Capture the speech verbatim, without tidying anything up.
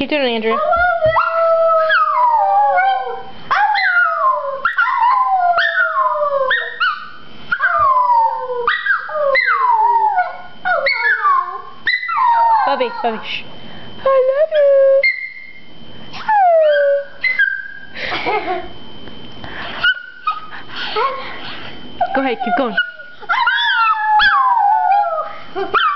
Keep doing it, Andrew. Bubby, Bubby, shh. I love you. Go ahead, keep going.